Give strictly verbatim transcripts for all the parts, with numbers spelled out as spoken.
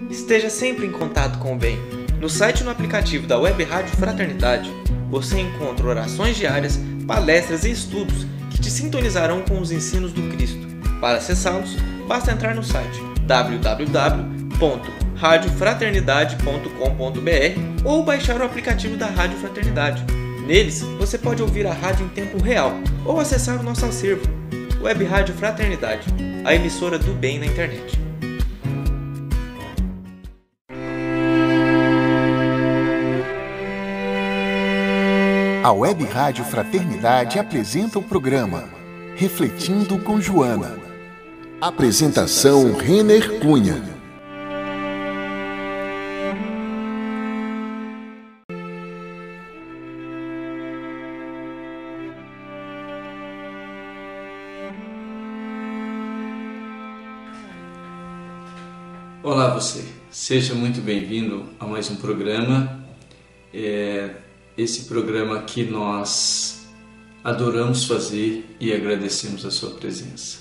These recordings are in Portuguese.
Esteja sempre em contato com o bem. No site e no aplicativo da Web Rádio Fraternidade, você encontra orações diárias, palestras e estudos que te sintonizarão com os ensinos do Cristo. Para acessá-los, basta entrar no site w w w ponto rádio fraternidade ponto com ponto b r ou baixar o aplicativo da Rádio Fraternidade. Neles, você pode ouvir a rádio em tempo real ou acessar o nosso acervo, Web Rádio Fraternidade, a emissora do bem na internet. A Web Rádio Fraternidade apresenta o programa Refletindo com Joana. Apresentação Renner Cunha. Olá você, seja muito bem-vindo a mais um programa. É, esse programa que nós adoramos fazer e agradecemos a sua presença,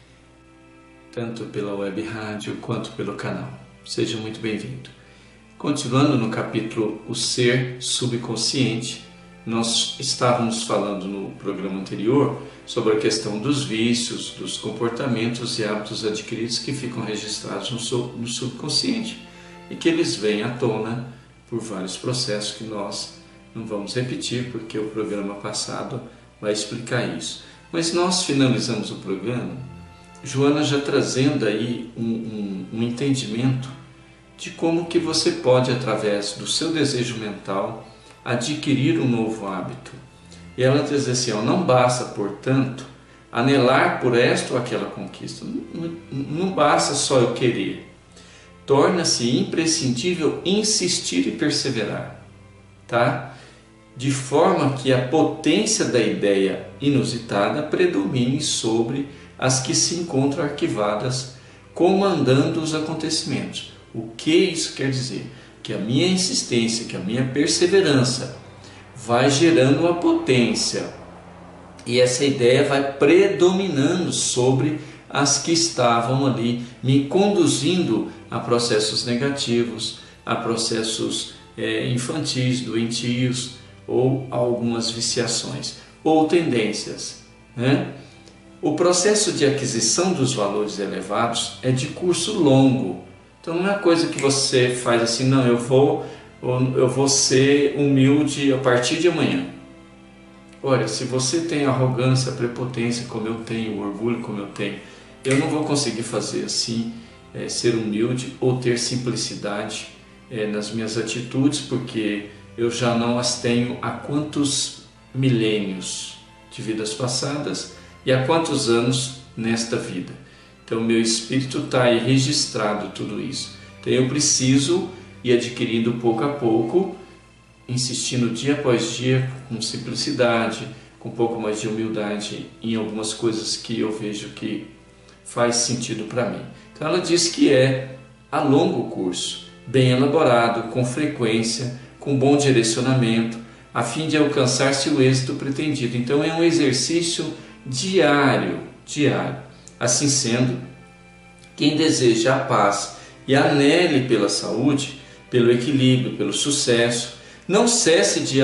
tanto pela web rádio quanto pelo canal. Seja muito bem-vindo. Continuando no capítulo O Ser Subconsciente, nós estávamos falando no programa anterior sobre a questão dos vícios, dos comportamentos e hábitos adquiridos que ficam registrados no subconsciente e que eles vêm à tona por vários processos que nós não vamos repetir porque o programa passado vai explicar isso. Mas nós finalizamos o programa, Joana já trazendo aí um, um, um entendimento de como que você pode, através do seu desejo mental, adquirir um novo hábito. E ela diz assim, ó, não basta, portanto, anelar por esta ou aquela conquista. Não, não basta só eu querer. Torna-se imprescindível insistir e perseverar, tá? De forma que a potência da ideia inusitada predomine sobre as que se encontram arquivadas, comandando os acontecimentos. O que isso quer dizer? Que a minha insistência, que a minha perseverança vai gerando uma potência e essa ideia vai predominando sobre as que estavam ali me conduzindo a processos negativos, a processos é, infantis, doentios ou algumas viciações ou tendências, né? O processo de aquisição dos valores elevados é de curso longo. Então não é coisa que você faz assim, não, eu vou, eu vou ser humilde a partir de amanhã. Olha, se você tem arrogância, prepotência como eu tenho, orgulho como eu tenho, eu não vou conseguir fazer assim, é, ser humilde ou ter simplicidade é, nas minhas atitudes, porque eu já não as tenho há quantos milênios de vidas passadas e há quantos anos nesta vida. Então, meu espírito está aí registrado tudo isso. Então, eu preciso ir adquirindo pouco a pouco, insistindo dia após dia, com simplicidade, com um pouco mais de humildade em algumas coisas que eu vejo que faz sentido para mim. Então, ela diz que é a longo curso, bem elaborado, com frequência, com bom direcionamento, a fim de alcançar-se o êxito pretendido. Então, é um exercício diário, diário. Assim sendo, quem deseja a paz e anele pela saúde, pelo equilíbrio, pelo sucesso, não cesse de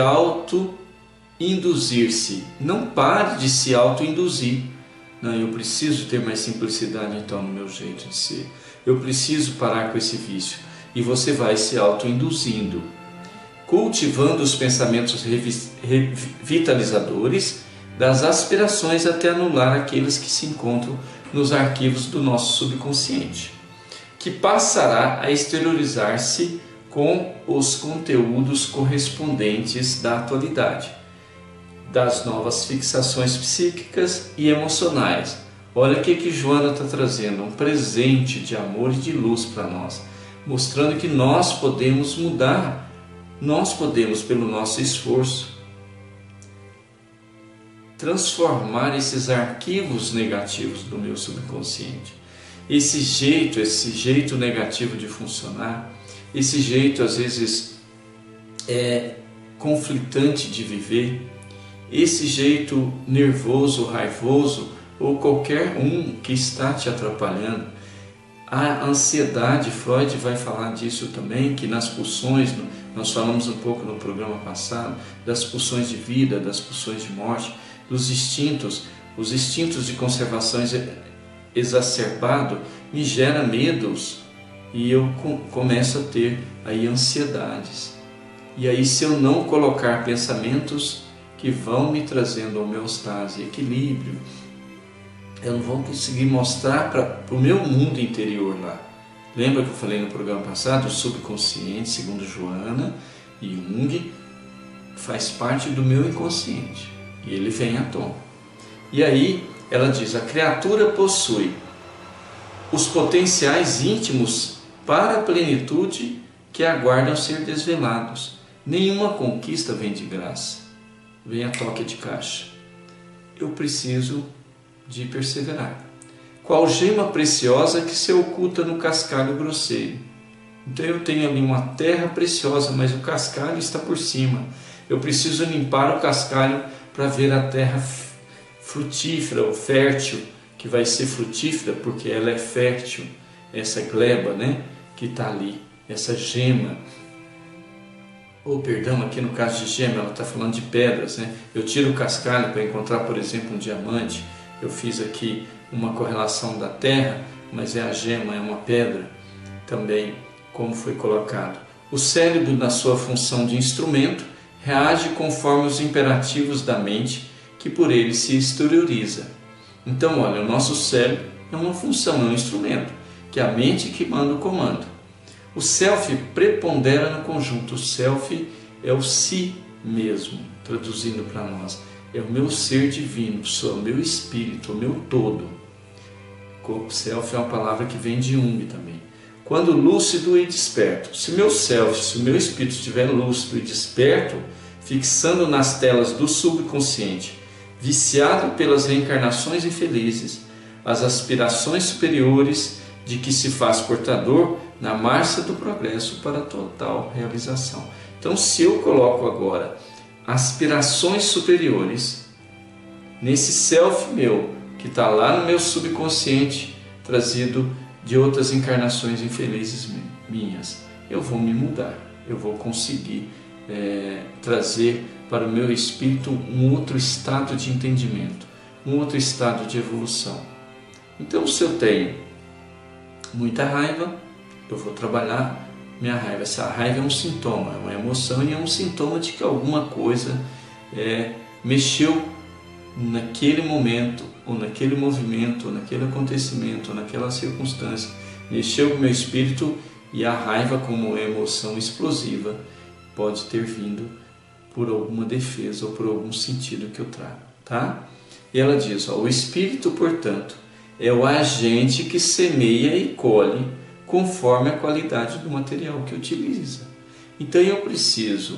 auto-induzir-se, não pare de se auto-induzir. Não, eu preciso ter mais simplicidade então no meu jeito de ser, eu preciso parar com esse vício. E você vai se auto-induzindo, cultivando os pensamentos revitalizadores das aspirações até anular aqueles que se encontram nos arquivos do nosso subconsciente, que passará a exteriorizar-se com os conteúdos correspondentes da atualidade, das novas fixações psíquicas e emocionais. Olha o que que Joana está trazendo, um presente de amor e de luz para nós, mostrando que nós podemos mudar, nós podemos, pelo nosso esforço, transformar esses arquivos negativos do meu subconsciente. Esse jeito, esse jeito negativo de funcionar, esse jeito às vezes é conflitante de viver, esse jeito nervoso, raivoso ou qualquer um que está te atrapalhando, A ansiedade, Freud vai falar disso também, que nas pulsões, nós falamos um pouco no programa passado, das pulsões de vida, das pulsões de morte, dos instintos, os instintos de conservação exacerbado me gera medos e eu começo a ter aí ansiedades. E aí, se eu não colocar pensamentos que vão me trazendo homeostase e equilíbrio, eu não vou conseguir mostrar para o meu mundo interior lá. Lembra que eu falei no programa passado? O subconsciente, segundo Joana e Jung, faz parte do meu inconsciente e ele vem à tona. E aí ela diz: a criatura possui os potenciais íntimos para a plenitude que aguardam ser desvelados. Nenhuma conquista vem de graça, vem a toque de caixa. Eu preciso de perseverar. Qual gema preciosa que se oculta no cascalho grosseiro. Então eu tenho ali uma terra preciosa, mas o cascalho está por cima. Eu preciso limpar o cascalho para ver a terra frutífera ou fértil, que vai ser frutífera porque ela é fértil, essa gleba, né, que está ali, essa gema. Ou, perdão, aqui no caso de gema, ela está falando de pedras, né? Eu tiro o cascalho para encontrar, por exemplo, um diamante. Eu fiz aqui uma correlação da terra, mas é a gema, é uma pedra também, como foi colocado. O cérebro, na sua função de instrumento, reage conforme os imperativos da mente, que por ele se exterioriza. Então, olha, o nosso cérebro é uma função, é um instrumento, que é a mente que manda o comando. O self prepondera no conjunto. O self é o si mesmo, traduzindo para nós. É o meu ser divino, sou o meu espírito, o meu todo. O self é uma palavra que vem de Jung também. Quando lúcido e desperto. Se o meu self, se o meu espírito estiver lúcido e desperto, fixando nas telas do subconsciente, viciado pelas reencarnações infelizes, as aspirações superiores de que se faz portador na marcha do progresso para a total realização. Então, se eu coloco agora aspirações superiores nesse self meu, que está lá no meu subconsciente, trazido de outras encarnações infelizes minhas, eu vou me mudar, eu vou conseguir é, trazer para o meu espírito um outro estado de entendimento, um outro estado de evolução. Então, se eu tenho muita raiva, eu vou trabalhar minha raiva. Essa raiva é um sintoma, é uma emoção e é um sintoma de que alguma coisa é, mexeu naquele momento, ou naquele movimento, ou naquele acontecimento, ou naquela circunstância, mexeu com o meu espírito, e a raiva, como emoção explosiva, pode ter vindo por alguma defesa ou por algum sentido que eu trago, tá? E ela diz, ó, o espírito, portanto, é o agente que semeia e colhe conforme a qualidade do material que utiliza. Então eu preciso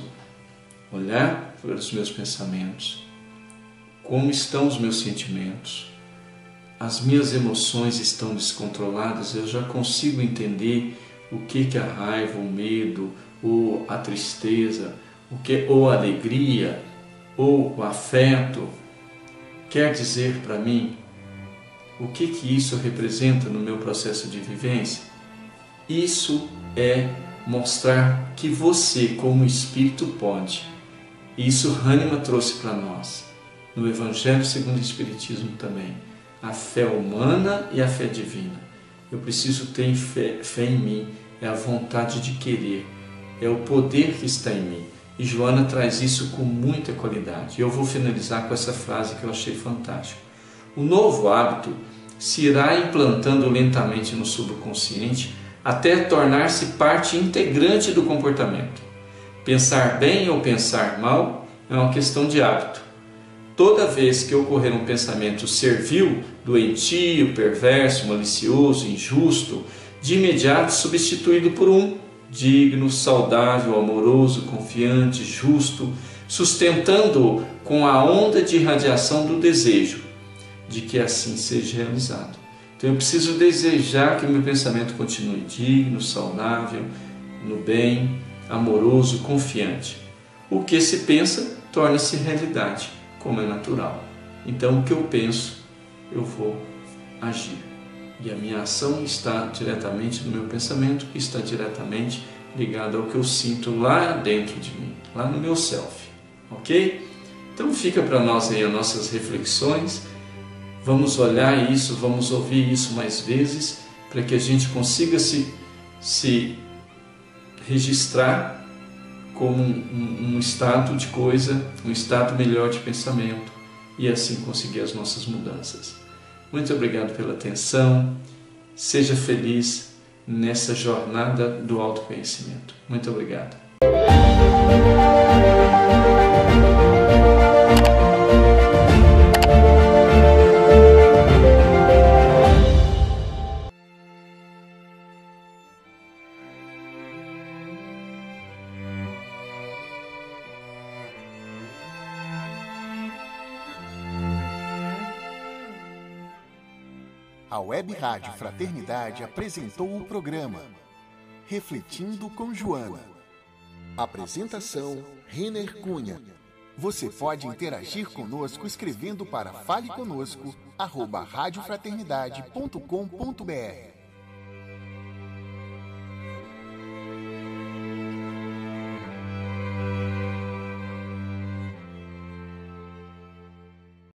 olhar para os meus pensamentos, como estão os meus sentimentos, as minhas emoções estão descontroladas, eu já consigo entender o que que a raiva, o medo, ou a tristeza, o que, ou a alegria, ou o afeto quer dizer para mim. O que que isso representa no meu processo de vivência? Isso é mostrar que você, como espírito, pode. Isso Hahnemann trouxe para nós, no Evangelho segundo o Espiritismo também. A fé humana e a fé divina. Eu preciso ter fé, fé em mim, é a vontade de querer, é o poder que está em mim. E Joana traz isso com muita qualidade. Eu vou finalizar com essa frase que eu achei fantástica. O novo hábito se irá implantando lentamente no subconsciente até tornar-se parte integrante do comportamento. Pensar bem ou pensar mal é uma questão de hábito. Toda vez que ocorrer um pensamento servil, doentio, perverso, malicioso, injusto, de imediato substituído por um digno, saudável, amoroso, confiante, justo, sustentando-o com a onda de irradiação do desejo, de que assim seja realizado. Então eu preciso desejar que o meu pensamento continue digno, saudável, no bem, amoroso, confiante. O que se pensa torna-se realidade, como é natural. Então o que eu penso, eu vou agir. E a minha ação está diretamente no meu pensamento, que está diretamente ligado ao que eu sinto lá dentro de mim, lá no meu self, ok? Então fica para nós aí as nossas reflexões, vamos olhar isso, vamos ouvir isso mais vezes, para que a gente consiga se, se registrar como um, um estado de coisa, um estado melhor de pensamento, e assim conseguir as nossas mudanças. Muito obrigado pela atenção, seja feliz nessa jornada do autoconhecimento. Muito obrigado. A Web Rádio Fraternidade apresentou o programa Refletindo com Joana. Apresentação, Renner Cunha. Você pode interagir conosco escrevendo para fale conosco arroba radiofraternidade ponto com ponto br.